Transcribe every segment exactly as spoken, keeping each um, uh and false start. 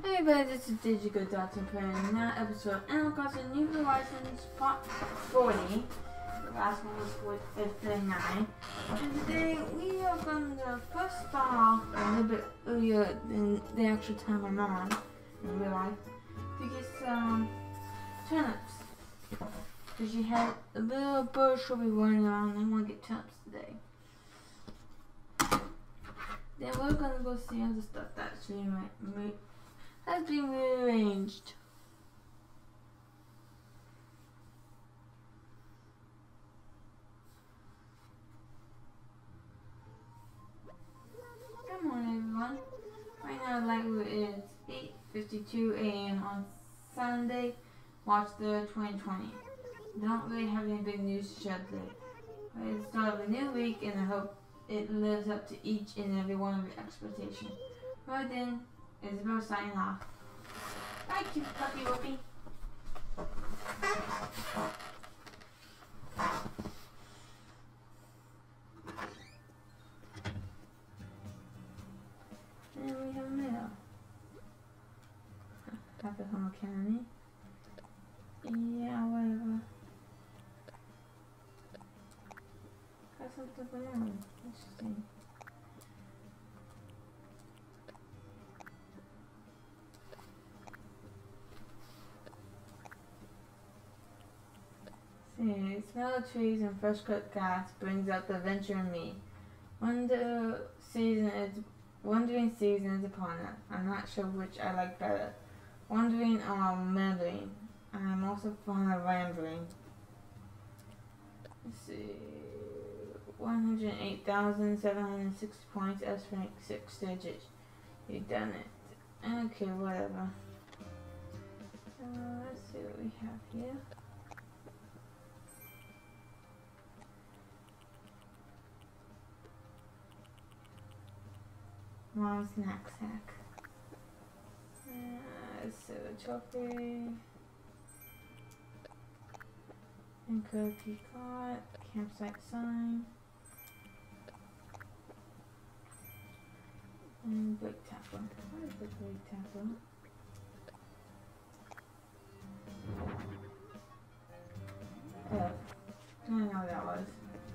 Hey everybody, this is Digigo Dotson playing now episode Animal Crossing New Horizons Part forty. The last one was with thirty-nine. And today we are going to first start off a little bit earlier than the actual time I'm on in real life to get some turnips. Because you had a little bird should be running around and I want to get turnips today. Then we're going to go see other stuff that's really right. Has been rearranged. Come on everyone. Right now like it's eight fifty-two a m on Sunday, March third, twenty twenty. Don't really have any big news to share today. But it's the start of a new week and I hope it lives up to each and every one of your expectations. Right then, Isabel signing off. Bye, cute puppy whoopie. And we have mail. Happy Home Academy. Yeah, whatever. Got something for them. Interesting. See, smell of trees and fresh cut grass brings out the adventure in me. Wonder season is wandering season is upon us. I'm not sure which I like better. Wandering or meandering. I'm also fond of rambling. Let's see. one hundred eight thousand seven hundred sixty points as rank six digits. You've done it. Okay, whatever. Uh, let's see what we have here. Mom's knapsack. Uh, so trophy. And cookie caught. Campsite sign. And brake tapper. What is the brake tapper? Oh, I don't know what that was.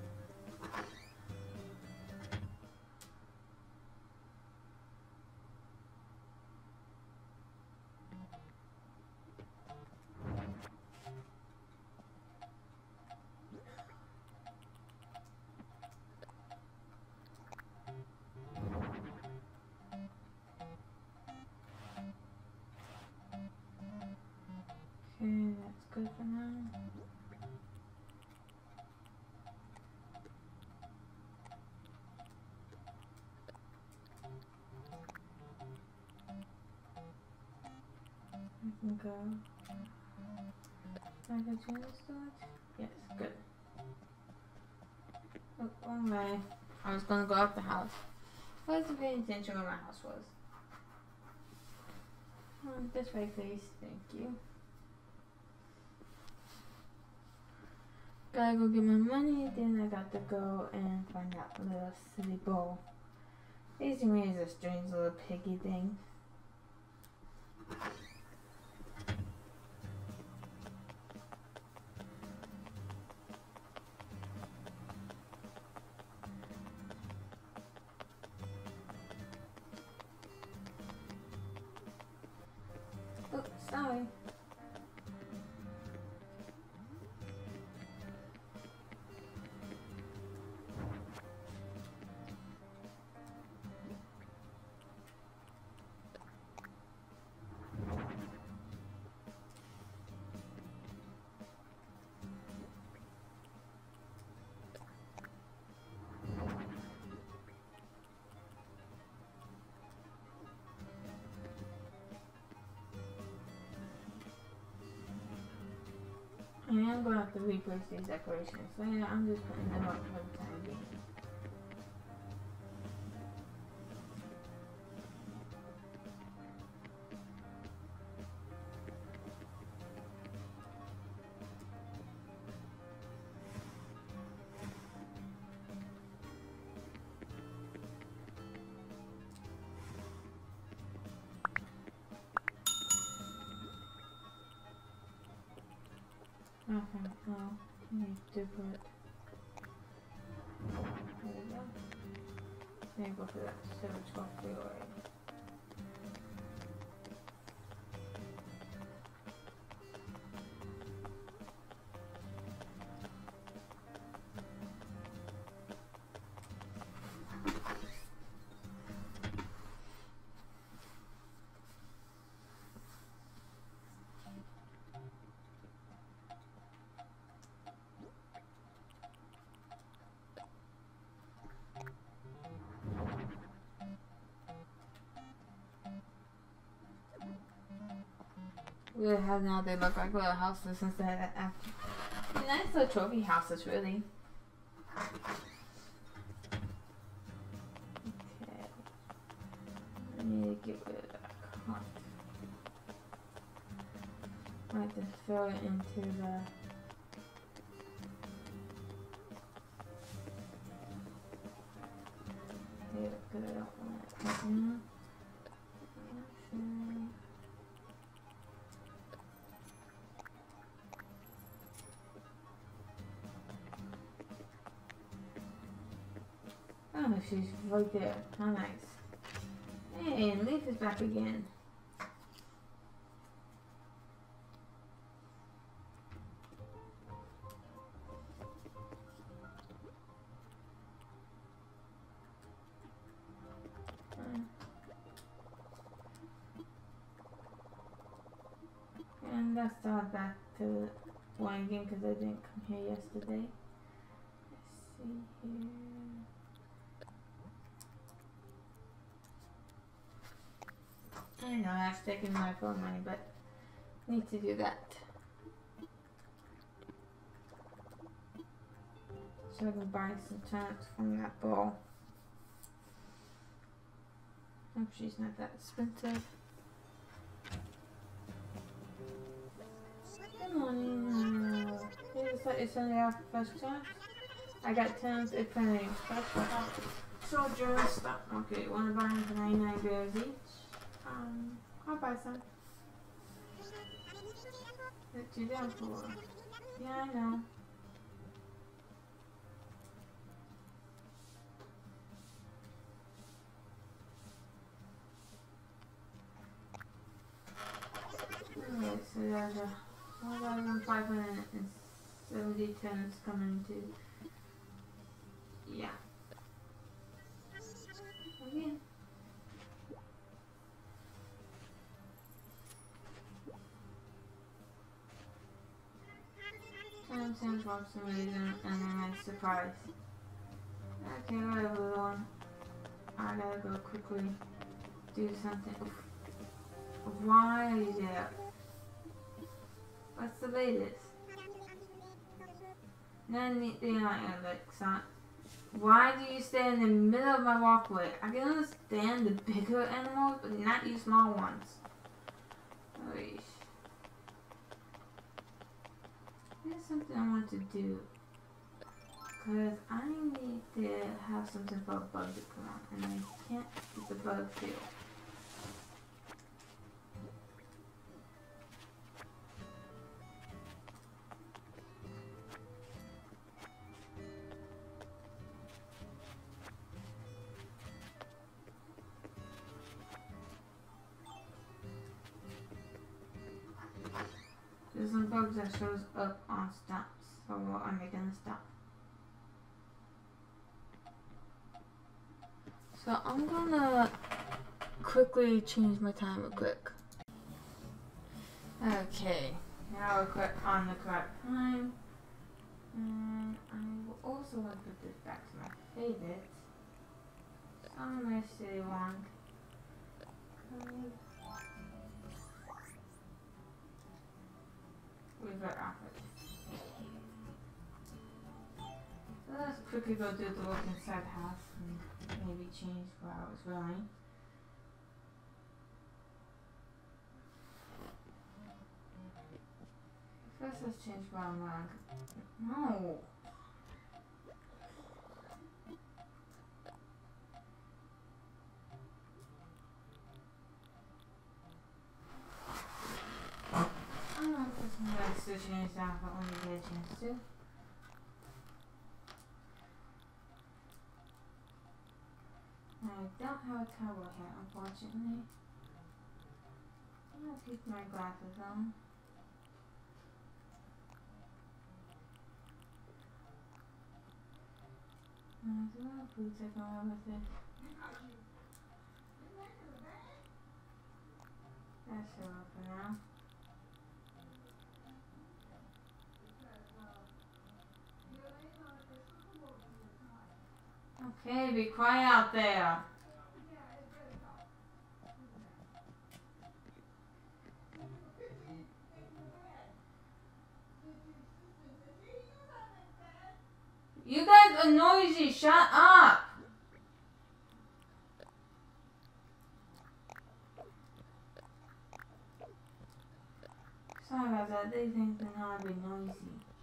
Okay, that's good for now. I can go. Can I go to the storage? Yes, good. Oh, wrong way. I was gonna go up the house. I wasn't paying attention where my house was. Oh, this way, please. Thank you. Gotta go get my money, then I got to go and find out the little silly bowl. Daisy Mae is a strange little piggy thing. Oh, sorry. I am going to have to replace these decorations, so yeah, I'm just putting them up for the time being. Okay, now I need to put. There we go. There you go for that. So it's got three already. We have now, they look like little houses instead of nice little trophy houses, really. Okay. I need to get rid of that cart. I have to throw it into the. Yeah, good. I don't want it right now. Actually. Oh, she's right there. How nice. Hey, and Leaf is back again. And that's all back to one game because I didn't come here yesterday. Let's see here. I know that's taking my phone money, but I need to do that. So I can buy some turnips from that bowl. Hope she's not that expensive. Good morning. Uh, it's like it's only our first chance. I got turnips at Penny Special. Soldier stock market. Wanna buy them for ninety-nine bears each? Um, I'll buy some. What you down for? Yeah, I know. Alright, so there's a one thousand five hundred seventy tons coming to. Yeah. Again. ten cents for some reason, and then a surprise. Okay, whatever, little one. I gotta go quickly do something. Oof. Why are you there? What's the latest? None they're not Alexa. Why do you stay in the middle of my walkway? I can understand the bigger animals, but not you small ones. Oish. There's something I want to do. Because I need to have something for a bug to come on. And I can't get the bug field. There's some bugs that shows up on stops, so I'm making a stop. So I'm gonna quickly change my time real quick. Okay, now we're quick on the correct time. And I will also want to put this back to my favorites. Summer City one. Revert outfit. So let's quickly go do the look inside the house and maybe change where I was going. First let's change where I'm going. No! switching this out if I only get a chance to. I don't have a cowboy hat, unfortunately. I'm gonna keep my glasses on. Uh, do I have boots I can wear with it? That's all for now. Okay, be quiet out there. You guys are noisy, shut up! Sorry about that, they think that now I'd be noisy.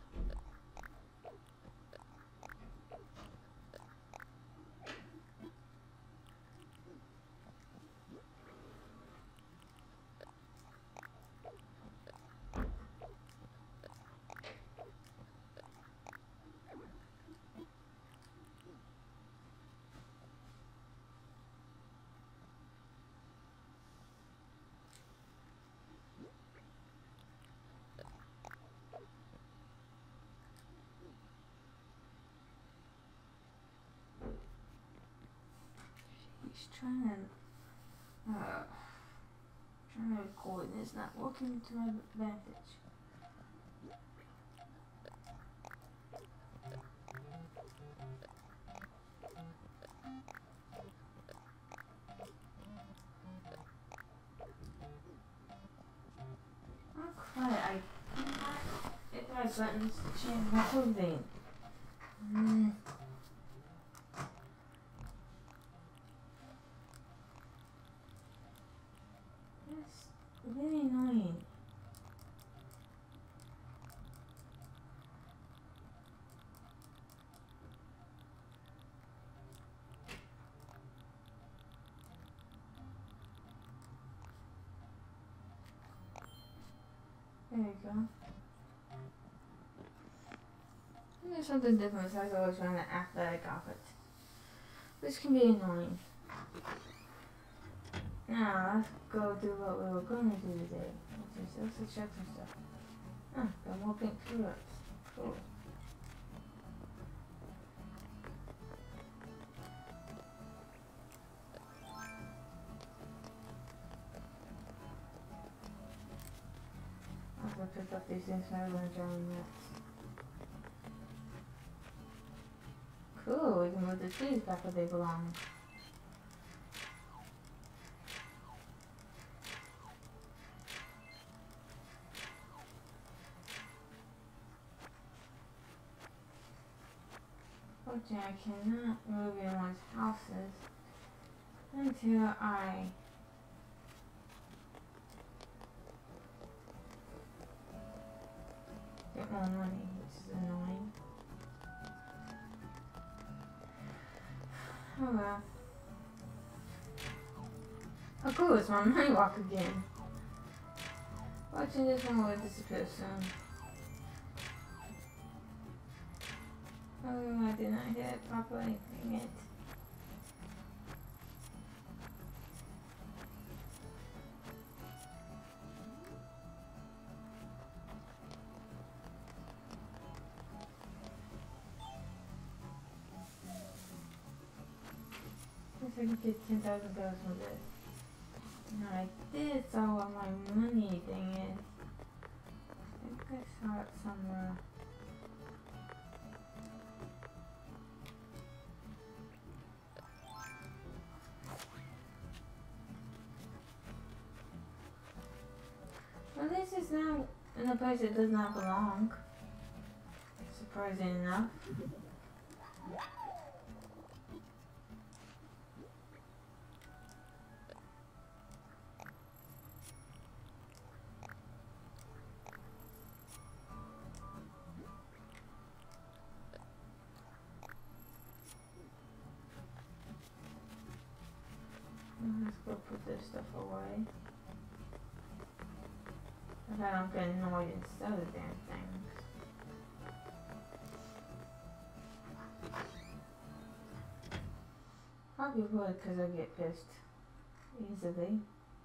He's trying to, uh, trying to record and it's not working to my advantage. Oh crap, I hit my buttons to change my clothing. Mm. Very annoying. There you go. There's something different besides always trying to athletic outfit. Which can be annoying. Now, let's go do what we were going to do today. Which is let's check some stuff. Ah, got more pink tulips. Cool. I'm gonna pick up these things from everyone enjoying nuts. Cool, we can move the trees back where they belong. Fortunately, I cannot move anyone's houses until I get more money, which is annoying. Oh well. Oh cool, it's my money walk again. Watching this one will disappear soon. Oh, I did not hit it properly. Dang it. Guess I could get ten thousand dollars from this. No, I did saw all my money, dang it. I think I saw it somewhere. Well, this is now in a place it does not belong. Surprising enough. Let's go put this stuff away. If I don't get annoyed and sell the damn things. Probably would, because I get pissed easily.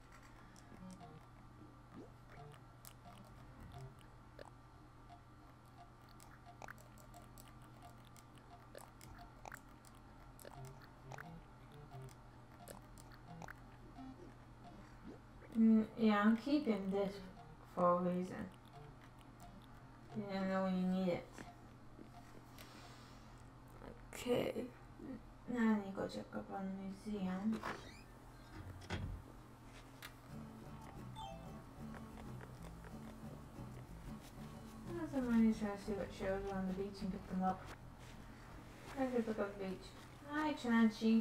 Mm, yeah, I'm keeping this for a reason. You never know when you need it. Okay. Now I need to go check up on the museum. Somebody trying to see what shows are on the beach and pick them up. I could pick up the beach. Hi, Chachi.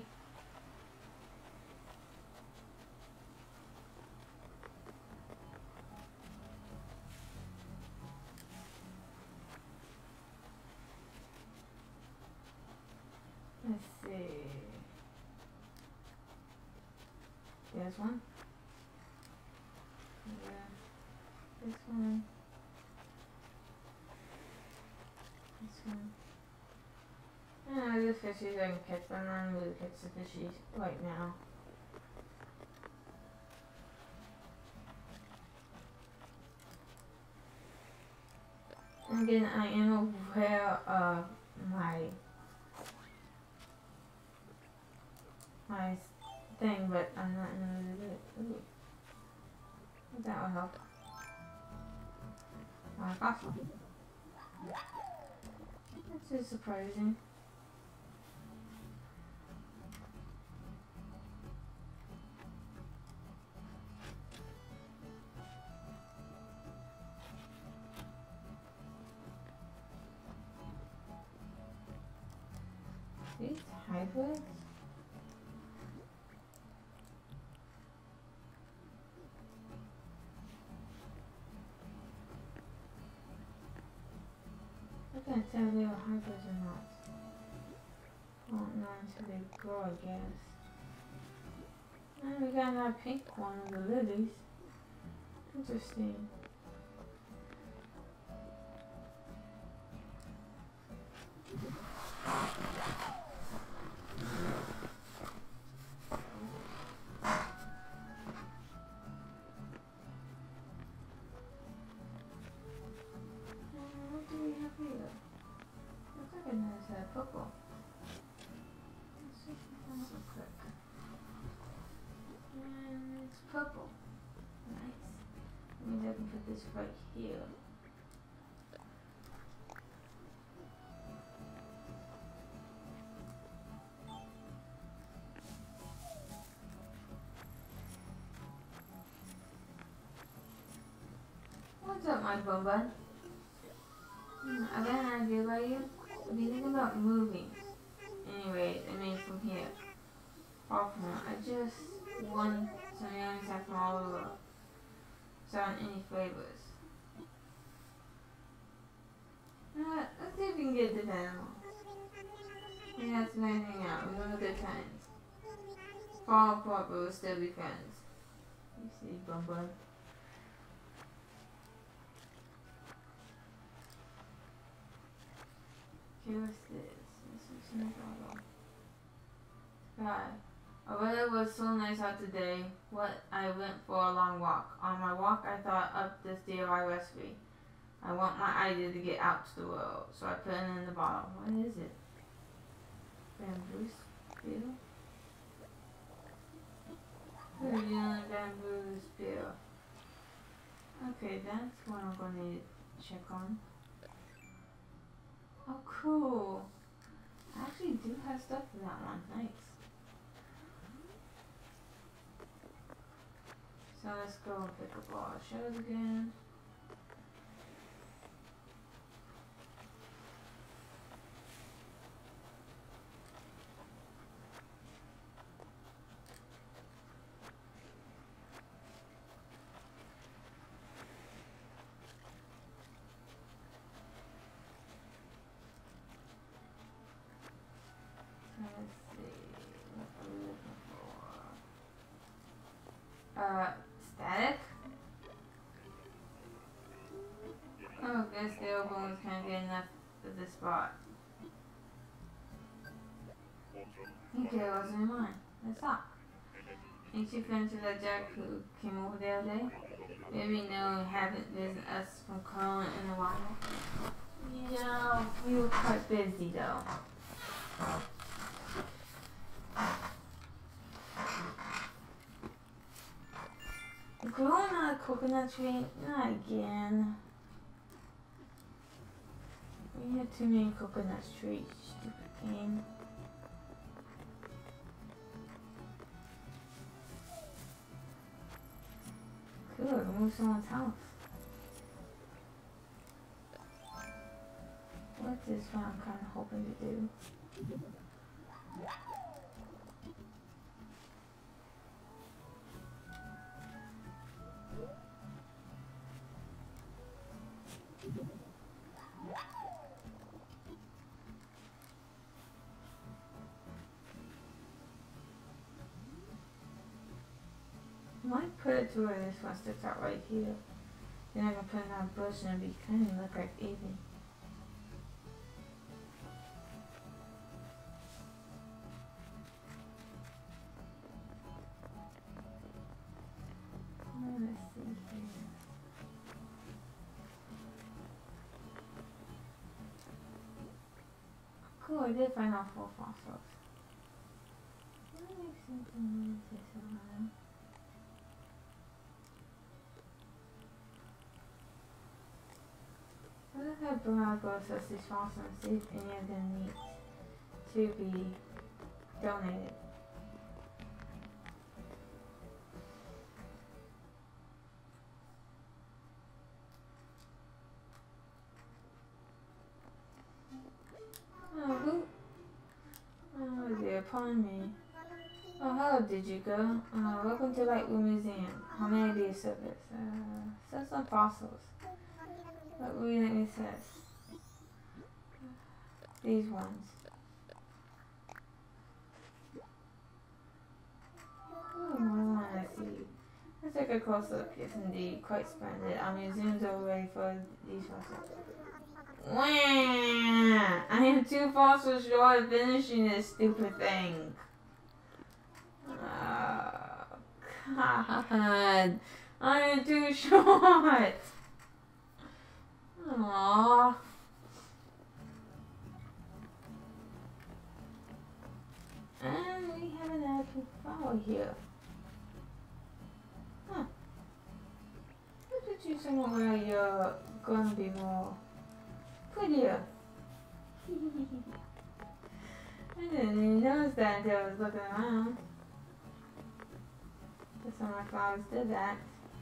Let's see. There's one. Yeah. This one. This one. Yeah, this fishies I can catch, but I'm not really catch the fishies right now. Again, I am aware of my my thing, but I'm not in the mood to do it. Ooh. That will help. Oh, I got some. This is surprising. These hybrids? I can't tell if they were hybrids or not. Won't know until they grow, I guess. And we got another pink one of the lilies. Interesting. What do we have here? Looks like another uh, purple. Let's see if real quick. And it's purple. Nice. Maybe I can put this right here. What's up, my bum bun? Hmm, I got an idea about you. What do you think about moving? Anyways, I mean from here. Far from here. I just want some young inside from all over. So on any flavors. Uh, let's see if we can get this animal. We have to hang out. We're gonna good times. Fall apart, but we'll still be friends. You see, bum bum. Okay, what's this? This is no bottle. God. Although it was so nice out today, what I went for a long walk. On my walk, I thought up this D I Y recipe. I want my idea to get out to the world, so I put it in the bottle. What is it? Bamboo spear? Brazilian bamboo spear. Okay, that's what I'm gonna need to check on. Oh, cool. I actually do have stuff for that one. Nice. So let's go and pick up all our shows again. Let's see. What are we looking for? Uh, static? Oh, guess the Obones can't get enough of this spot. Okay, what's in mind? Let's talk. Ain't you friends with that Jack who came over the other day? Maybe you know you haven't visited us from Carl in a while. Yeah, we were quite busy though. Growing on a coconut tree? Not again. We had too many coconut trees, stupid game. Good, move someone's house. What is what I'm kind of hoping to do? I might put it to where this one sticks out right here. Then I can put it on a bush and it'll be kind of look like evening. Let's see here. Cool, I did find out four fossils. That makes sense in this one. What if I Barago assess these fossils and see if any of them need to be donated? Oh, who? Oh dear, pardon me. Oh, hello, did you go? Uh, welcome to Lightwood Museum. How may I be of service? Uh, sell some fossils. What will you let me say? These ones. Oh, I want to see. Let's take a close look. Yes, indeed. Quite splendid. Our museums are ready for these fossils. Wah! I am two fossils short of finishing this stupid thing. Oh, God. I am too short. Aww. And we have an actual flower here. Huh. Let's put you somewhere where you're gonna be more prettier. I didn't even notice that until I was looking around. But some of my flowers did that.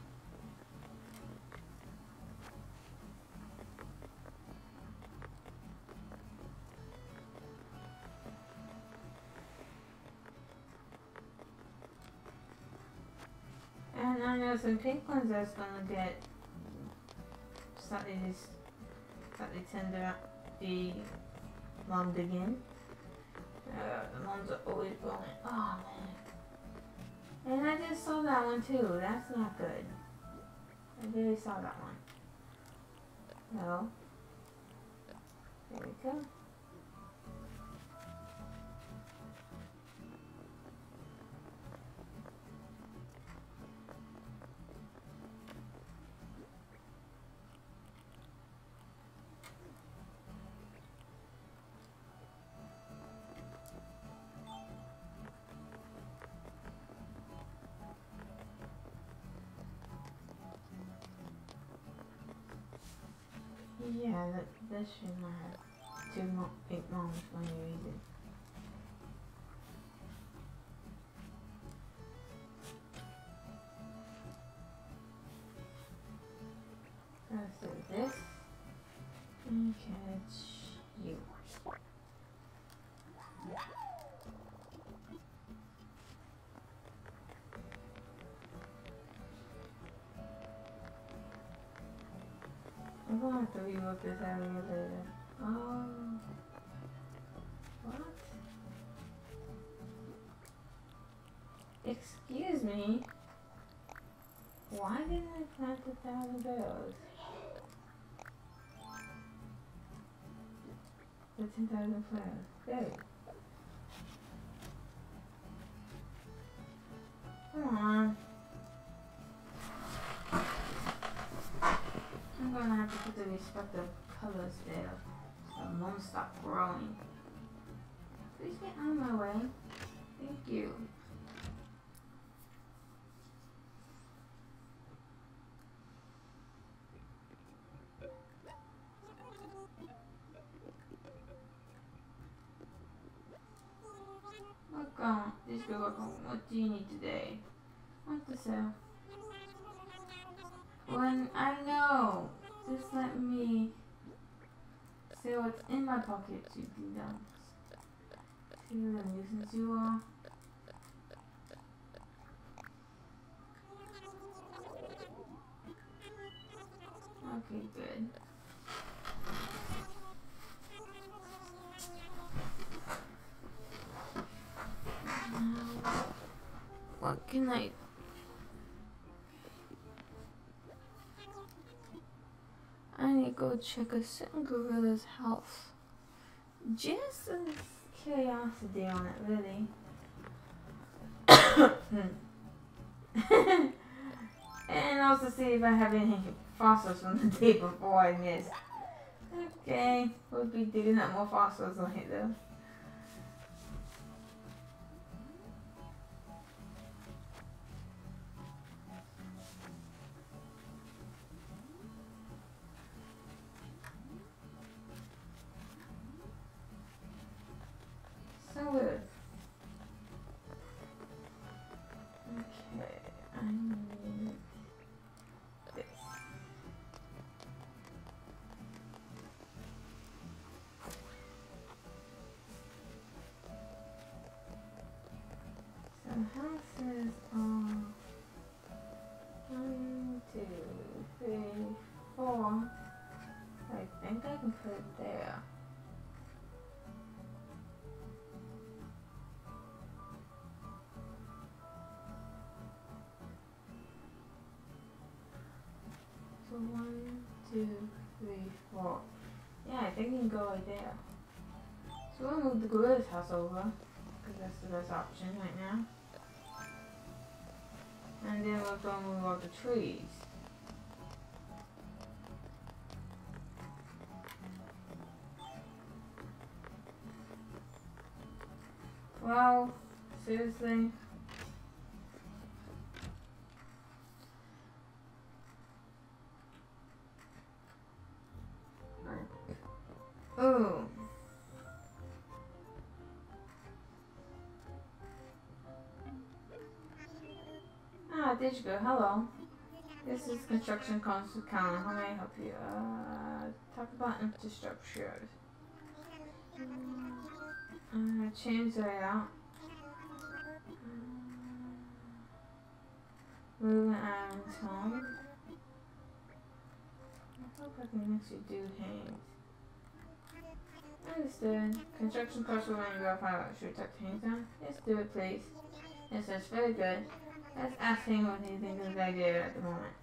And I know some pink ones that's gonna get slightly, slightly tender, be lunged again. Uh, the ones are always blowing. Oh man. And I just saw that one too. That's not good. I really saw that one. No. There we go. Yeah, that, that should not have too mo big moments when you read it. Let's do this and catch you. I'm gonna have to rework this area later. Um, what? Excuse me? Why didn't I plant a thousand barrels? for ten thousand players. Great. Come on. I'm gonna have to put the respective colors there so it won't stop growing. Please get out of my way. Thank you. Look on. This girl, look on. What do you need today? What to sell? When I know. Just let me see what's in my pocket, you do that. See what nuisance you are. Okay, good. What can I? I need to go check a certain gorilla's house. Just a curiosity on it, really. And also see if I have any fossils from the day before I missed. Okay, we'll be digging up more fossils later. So weird. Okay, I need this. So houses are one, two, three, four. I think I can put it there. So one, two, three, four. Yeah, I think you can go right there. So we'll move the gorilla's house over, because that's the best option right now. And then we'll go move all the trees. Wow, seriously? Oh. Ah, there you go. Hello. This is Construction Council County. How may I help you? Uh, talk about infrastructure. Uh, change that out. Moving items home. I hope I can actually do hands. Understood. Construction costs will run you off. Should we tuck the hands down? Yes, do it, please. Yes, that's very good. Let's ask him what he thinks of the idea at the moment.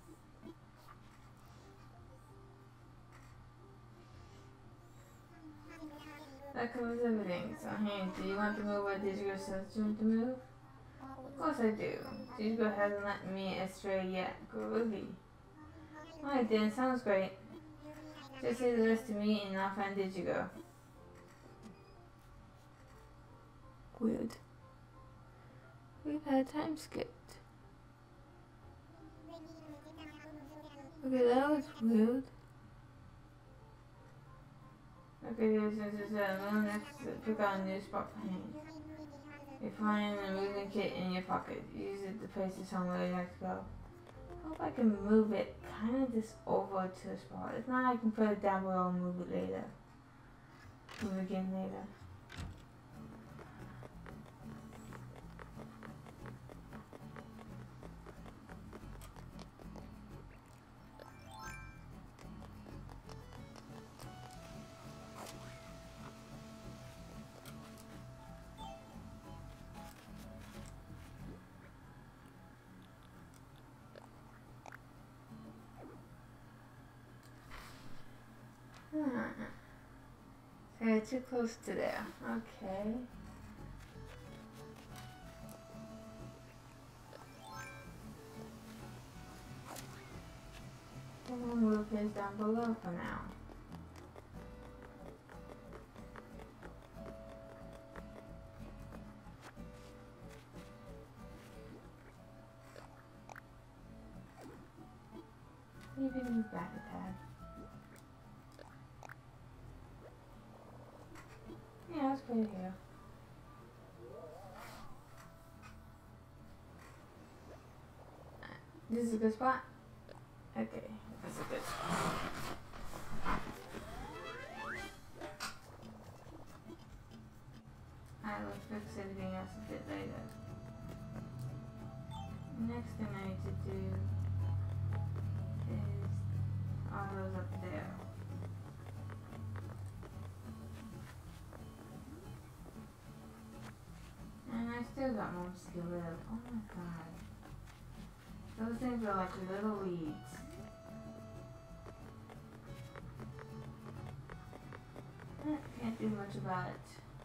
That covers everything. So, hey, do you want to move or did you says you want to move? Of course I do. Digigo hasn't let me astray yet. Groovy. Alright then, sounds great. Just leave the rest to me and I'll find Digigo. Weird. We've had time skipped. Okay, that was weird. Okay, this is a little next to pick out a new spot for him. You find a moving kit in your pocket. Use it to place it somewhere you like to go. Hope I can move it kind of just over to a spot. If not, I can put it down below and move it later. Move it again later. So they're too close to there. Okay. We'll move his down below for now. Maybe move back a tad. Yeah, let's put it here. This is a good spot? Okay, that's a good spot. I will fix everything else a bit later. Next thing I need to do is all those up there. And I still got more to get rid of. Oh my god. Those things are like little weeds. I can't do much about it.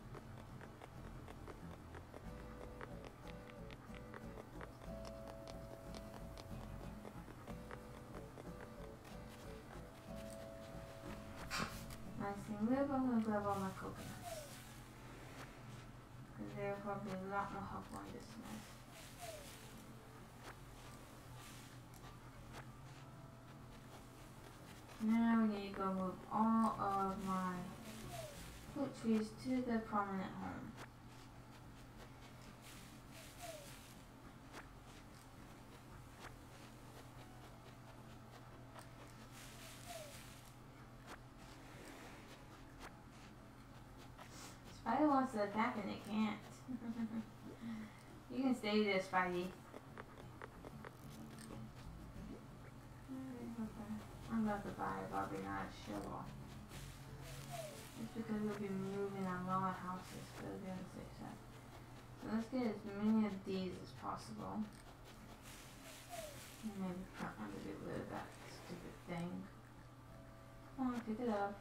Nice thing live, I'm gonna grab all my coconuts. Because they're probably a lot more helpful in this mess. Now we need to go move all of my fruit trees to the prominent home. Spider wants to attack and it can't. You can stay there, Spidey. I'm about to buy a Bobby Knife shovel. Just because we'll be moving on lower houses for the other safe side. So let's get as many of these as possible. And maybe try to get rid of that stupid thing. Come on, pick it up.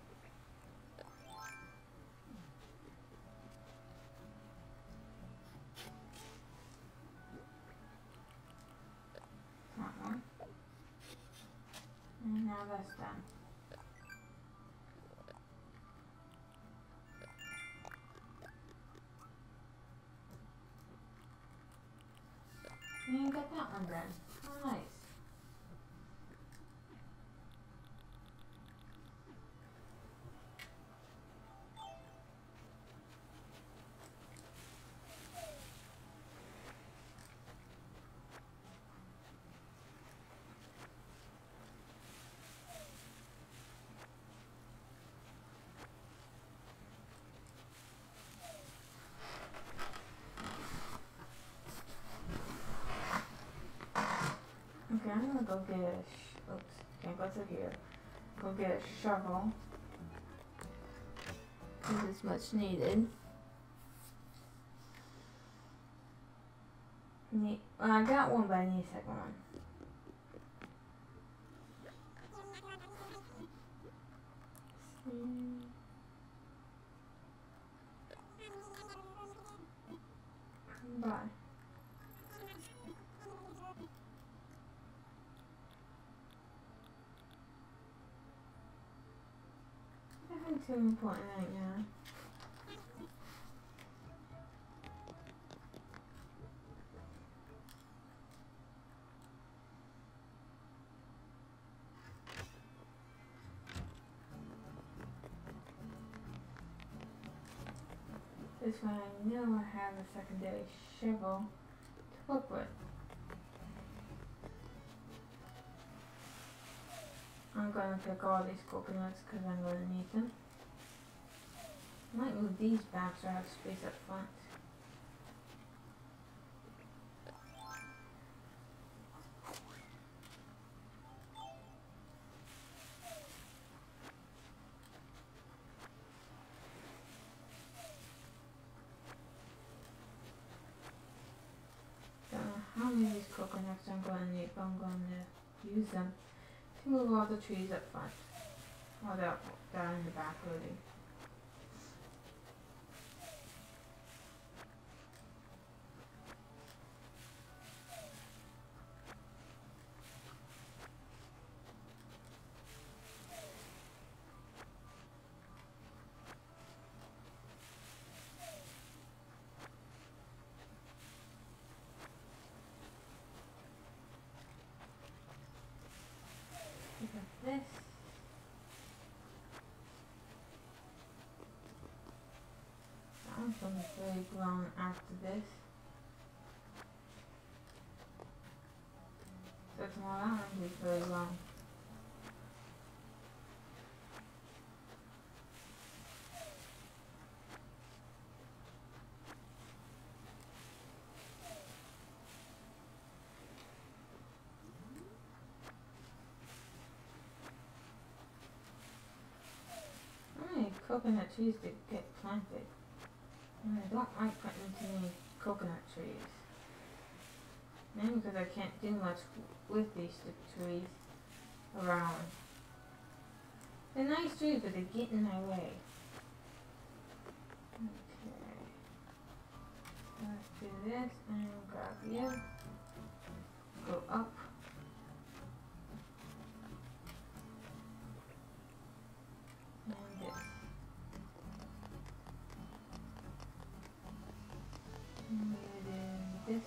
And now that's done. And you got that one done. Oh, nice. Okay, I'm gonna go get a sh oops, can't go to here. Go get a shovel. This is much needed. Need, well, I got one, but I need a second one. Bye. Nothing too important right now. This one I know I have a secondary shovel to work with. I'm gonna pick all these coconuts because I'm gonna need them. I might move these back so I have space up front. Don't know how many of these coconuts I'm gonna need, but I'm gonna use them to move all the trees up front. Or they're down in the back really. this. That one's going to be very grown after this. So tomorrow that one is very long. Coconut trees that get planted. And I don't like putting too many coconut trees. Mainly because I can't do much with these trees around. They're nice trees, but they get in my way. Okay. Let's do this and grab you. Go up. And this. And this.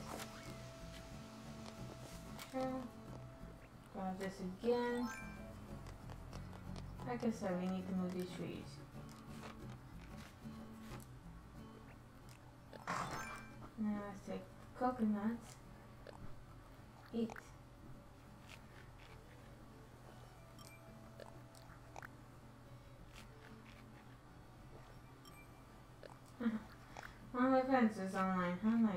Sure. Grab this again. Like I said, we need to move these trees. Now let's take coconuts. Eat. One of my friends is online. How nice.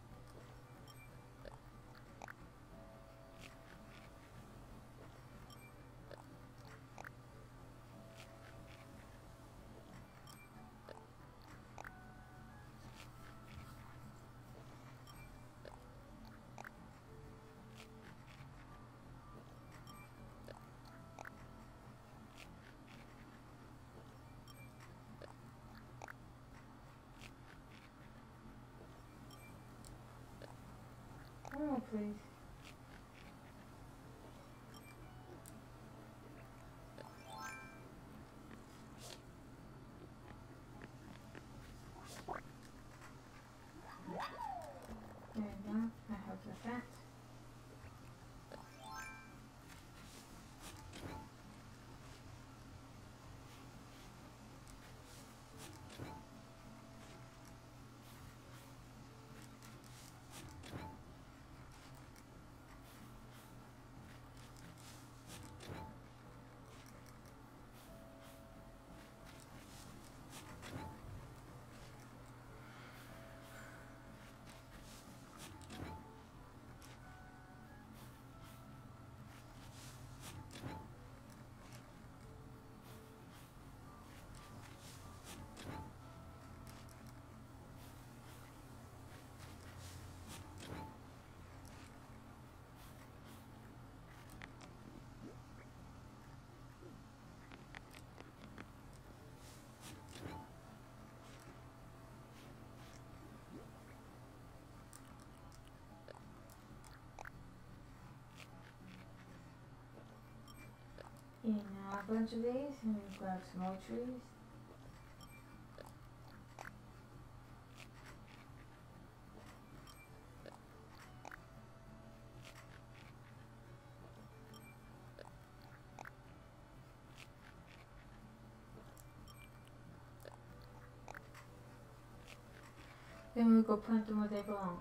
Oh, please. There you go. That helps with that. And now a bunch of these, and we grab some more trees. Then we go plant them where they belong.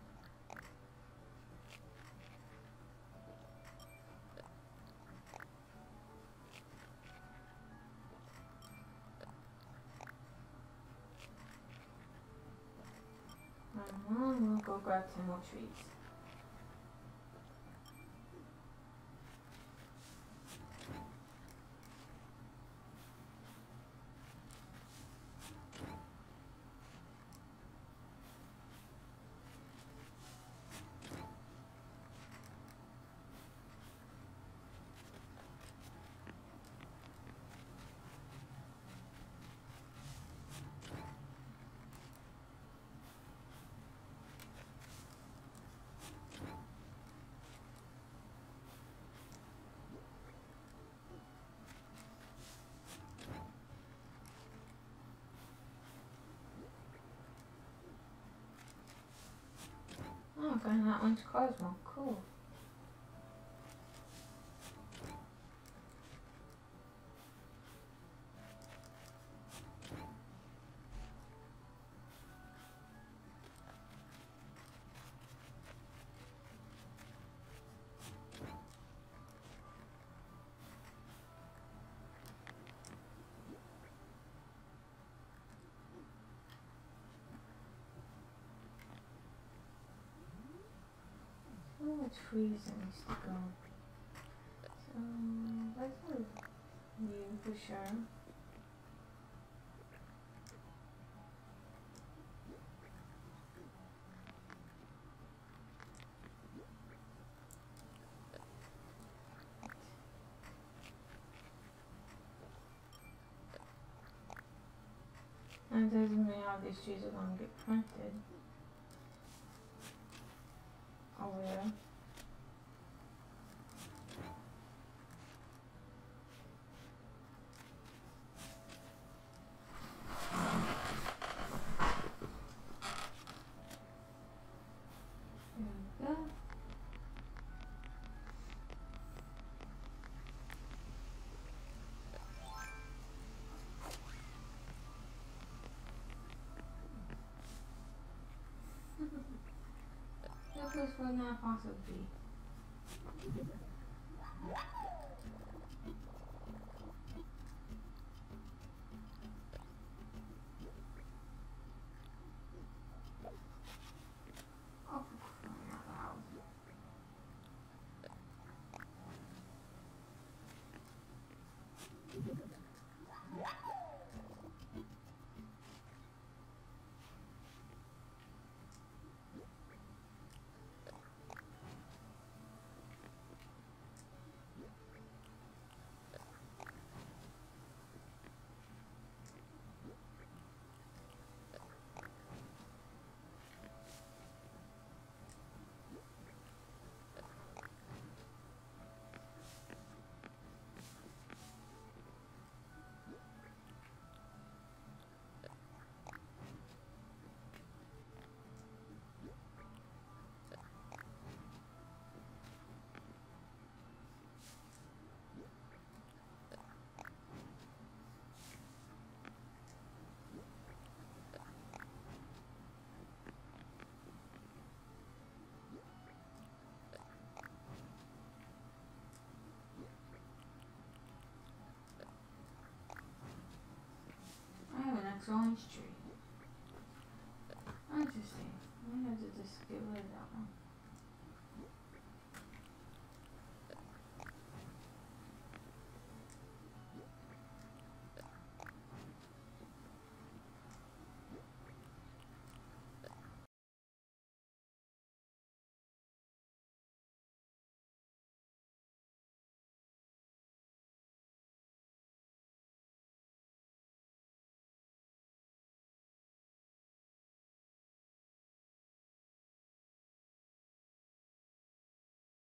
And we'll go grab some more trees. Oh, okay, and that one's Cosmo. Cool. which trees that needs to go. So let's do you for sure. And it doesn't mean how these trees are going to get planted. Oh yeah. There we go. That place where that fossil be. Oh, for crying out loud. I have an extra orange tree. Interesting. I have to just get rid of that one.